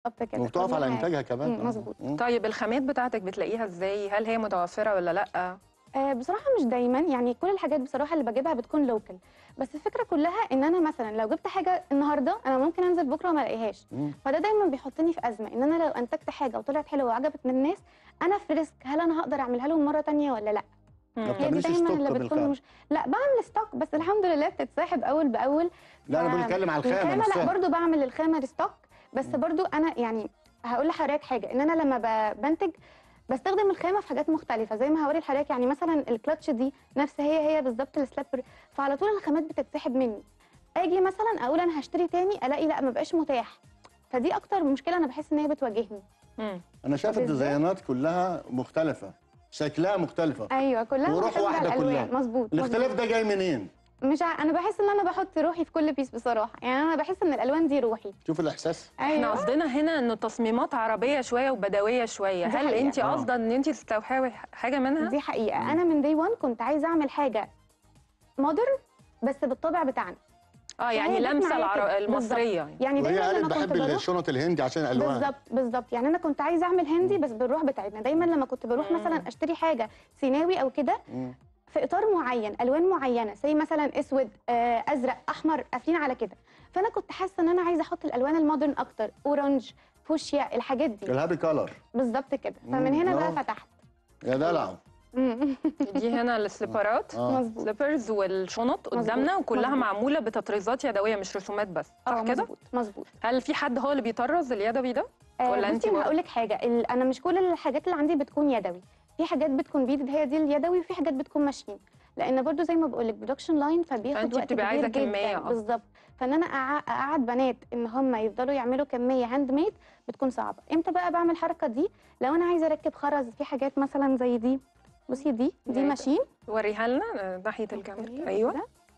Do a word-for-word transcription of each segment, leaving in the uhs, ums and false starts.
بالظبط كده. وبتقف على انتاجها كمان. مظبوط. طيب الخامات بتاعتك بتلاقيها ازاي؟ هل هي متوفره ولا لا؟ آه بصراحه مش دايما، يعني كل الحاجات بصراحه اللي بجيبها بتكون لوكال، بس الفكره كلها ان انا مثلا لو جبت حاجه النهارده انا ممكن انزل بكره وما الاقيهاش، فده دايما بيحطني في ازمه ان انا لو انتجت حاجه وطلعت حلوه وعجبت من الناس انا في ريسك، هل انا هقدر اعملها لهم مره ثانيه ولا لا؟ هي دي دايما اللي بتكون مش... لا بعمل ستوك بس الحمد لله بتتسحب اول باول. لا انا بتكلم على الخامه الخامه لا برضو بعمل الخامه ريستوك، بس مم. برضو انا يعني هقول لحضرتك حاجه ان انا لما بنتج بستخدم الخامه في حاجات مختلفه زي ما هوري لحضرتك، يعني مثلا الكلتش دي نفس هي هي بالظبط السلابر، فعلى طول الخامات بتتسحب مني، اجي مثلا اقول انا هشتري تاني الاقي لا ما بقاش متاح، فدي اكتر مشكله انا بحس ان هي بتواجهني. مم. انا شايف الديزاينات كلها مختلفه، شكلها مختلفه، ايوه كلها وروح واحده كلها. مظبوط. الاختلاف ده جاي منين؟ مش ع... انا بحس ان انا بحط روحي في كل بيس بصراحه، يعني انا بحس ان الالوان دي روحي. شوف الاحساس. أيوة. احنا قصدنا هنا انه تصميمات عربيه شويه وبدويه شويه، هل انت قاصده ان انت تستوحي حاجه منها؟ دي حقيقه. مم. انا من دي وان كنت عايزه اعمل حاجه مودرن بس بالطبع بتاعنا. اه يعني لمسه العر... المصريه يعني, يعني وهي قالت بحب الشنط الهندي عشان الالوان. بالظبط بالظبط، يعني انا كنت عايزه اعمل هندي بس بالروح بتاعتنا. دايما لما كنت بروح مم. مثلا اشتري حاجه سيناوي او كده في اطار معين، الوان معينه زي مثلا اسود آه، ازرق احمر قافلين على كده، فانا كنت حاسه ان انا عايزه احط الالوان المودرن اكتر، اورنج فوشيا الحاجات دي الهابي كولر بالظبط كده. فمن هنا بقى فتحت يا دلع. دي هنا السليبرات سليبرز والشنط قدامنا وكلها مزبوط. معموله بتطريزات يدويه مش رسومات بس، صح كده؟ مظبوط مظبوط. هل في حد هو اللي بيطرز اليدوي ده آه ولا انت؟ هقول لك حاجه، انا مش كل الحاجات اللي عندي بتكون يدوي، في حاجات بتكون بيد هي دي اليدوي وفي حاجات بتكون ماشين، لان برضو زي ما بقول لك برودكشن لاين فبياخد وقت كبير عايزه جدا. كميه بالظبط، فان انا اقعد بنات ان هم يفضلوا يعملوا كميه هاند ميد بتكون صعبه. امتى بقى بعمل الحركه دي؟ لو انا عايزه اركب خرز في حاجات مثلا زي دي، بصي دي دي ماشين، وريها لنا ناحيه الكاميرا. ايوه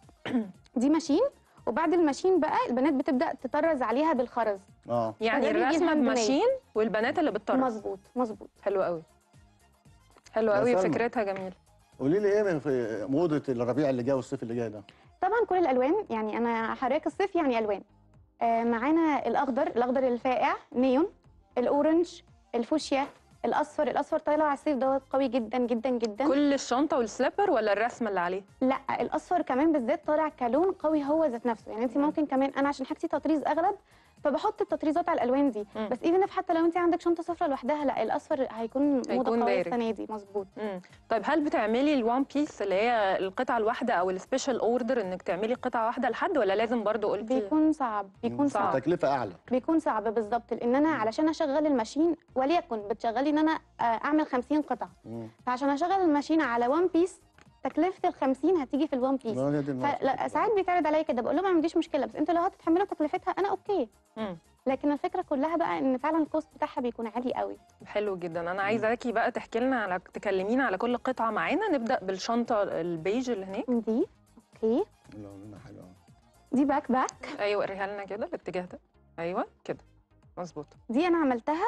دي ماشين، وبعد الماشين بقى البنات بتبدا تطرز عليها بالخرز. اه يعني الرسمه بماشين والبنات اللي بتطرز. مظبوط مظبوط. حلو قوي حلو قوي فكرتها جميله. قولي لي ايه في موضه الربيع اللي جاي والصيف اللي جاي ده؟ طبعا كل الالوان، يعني انا حضرتك الصيف يعني الوان آه معانا الاخضر، الاخضر الفاقع نيون، الاورنج، الفوشيا، الاصفر. الاصفر طالع على الصيف دوت قوي جدا جدا جدا. كل الشنطه والسليبر ولا الرسمه اللي عليه؟ لا الاصفر كمان بالذات طالع كلون قوي هو ذات نفسه، يعني انت ممكن كمان انا عشان حاجتي تطريز اغلب فبحط التطريزات على الالوان دي. مم. بس ايفن حتى لو انت عندك شنطه صفراء لوحدها لا الاصفر هيكون موضه قويه السنه دي. مظبوط. طيب هل بتعملي الوان بيس اللي هي القطعه الواحده او السبيشال اوردر انك تعملي قطعه واحده لحد، ولا لازم برضو قلتي؟ بيكون صعب بيكون صعب, صعب. تكلفه اعلى بيكون صعب بالظبط، لان انا علشان اشغل الماشين وليكن بتشغلي ان انا اعمل خمسين قطعه، مم. فعشان اشغل الماشين على وان بيس تكلفه ال خمسين هتيجي في الوان بيس. فساعات بيتعرض عليا كده بقول لهم ما عنديش مشكله بس انتوا لو هتتحملوا تكلفتها انا اوكي. مم. لكن الفكره كلها بقى ان فعلا الكوست بتاعها بيكون عالي قوي. حلو جدا. انا عايزاكي بقى تحكي لنا على تكلمينا على كل قطعه معانا. نبدا بالشنطه البيج اللي هناك دي. اوكي لونها حلو. دي باك باك. ايوه وريها لنا كده الاتجاه ده. ايوه كده مظبوط. دي انا عملتها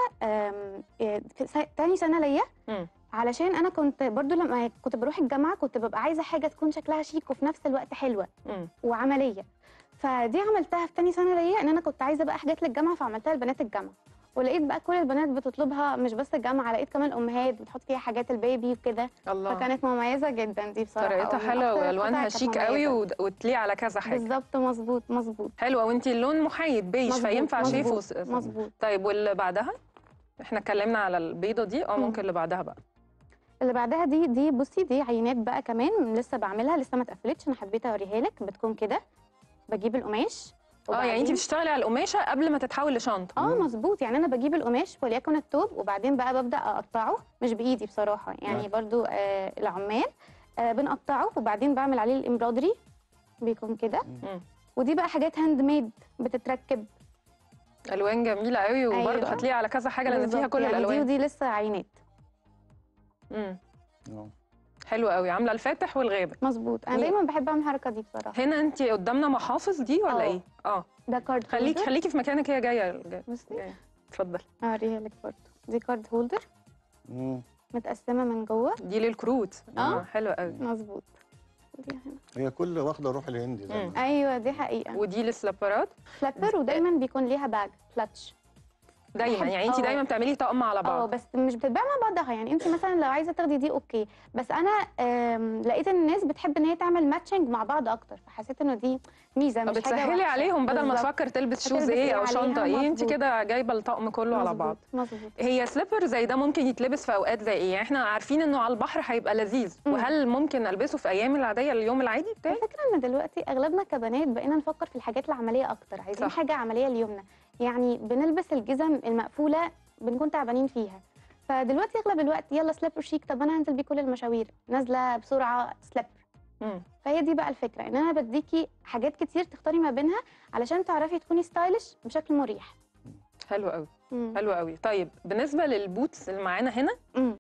في تاني سنه ليا علشان انا كنت برضو لما كنت بروح الجامعه كنت ببقى عايزه حاجه تكون شكلها شيك وفي نفس الوقت حلوه م. وعمليه، فدي عملتها في تاني سنه ليا ان انا كنت عايزه بقى حاجات للجامعه فعملتها لبنات الجامعه، ولقيت بقى كل البنات بتطلبها مش بس الجامعه، لقيت كمان الامهات بتحط فيها حاجات البيبي وكده. الله. فكانت مميزه جدا دي بصراحه، طريقتها حلوه والوانها شيك قوي وتليق على كذا حاجه. بالظبط مظبوط مظبوط. حلوه وانتي اللون محايد بيج فينفع شيف. مظبوط. طيب واللي بعدها؟ احنا اتكلمنا على البيضه دي، اه ممكن اللي بعدها بقى. اللي بعدها دي دي بصي دي عينات بقى كمان لسه بعملها لسه ما اتقفلتش، انا حبيت اوريها لك. بتكون كده بجيب القماش اه يعني انت بتشتغلي على القماشه قبل ما تتحول لشنطه. اه مظبوط، يعني انا بجيب القماش وليكن التوب وبعدين بقى ببدا اقطعه مش بايدي بصراحه، يعني مم. برضو آه العمال آه بنقطعه وبعدين بعمل عليه الامبرودري بيكون كده. ودي بقى حاجات هاند ميد بتتركب، الوان جميله قوي وبرضو أيوة. هتليق على كذا حاجه لان فيها كل يعني الالوان. دي ودي لسه عينات. امم حلو قوي، عامله الفاتح والغامق. مظبوط. انا دايما بحب اعمل الحركه دي بصراحه. هنا انت قدامنا محافظ دي ولا أوه. ايه؟ اه ده كارد خليكي خليكي في مكانك، هي جايه بصي اتفضلي. اوريها لك برضه. دي كارد هولدر امم متقسمه من جوه، دي للكروت. اه, آه. حلوه قوي. مظبوط. هي كل واخده روح الهندي زي ايوه دي حقيقه. ودي للسلابرات سلابر ودايما بيكون ليها باج كلتش. دايما بحب- يعني انت آه. دايما بتعملي طقم على اه بعض. بس مش بتتباع مع بعضها، يعني انت مثلا لو عايزه تاخدي دي اوكي، بس انا آم، لقيت ان الناس بتحب ان هي تعمل ماتشنج مع بعض اكتر، فحسيت انه دي ميزه مش حاجه بتسهلي وحشة. عليهم بدل ما بالظبط. تفكر تلبس شوز هتلبس ايه إيه او عليها، شنطه ايه، انت مظبوط. كده جايبه الطقم كله على بعض. مظبوط. هي سليبر زي ده ممكن يتلبس في اوقات زي ايه؟ يعني احنا عارفين انه على البحر هيبقى لذيذ، مم. وهل ممكن البسه في ايام العاديه اليوم العادي بتاعي؟ الفكره ان دلوقتي اغلبنا كبنات بقينا نفكر في الحاجات العمليه اكتر، عايزين صح. حاجه عمليه ليومنا، يعني بنلبس الجزم المقفوله بنكون تعبانين فيها، فدلوقتي اغلب الوقت يلا سليبر شيك، طب انا هنزل بيه كل المشاوير، نازله بسرعه سليبر. مم. فهي دي بقى الفكره، ان انا بديكي حاجات كتير تختاري ما بينها علشان تعرفي تكوني ستايلش بشكل مريح. حلو قوي. مم. حلو قوي. طيب بالنسبه للبوتس اللي معانا هنا، مم.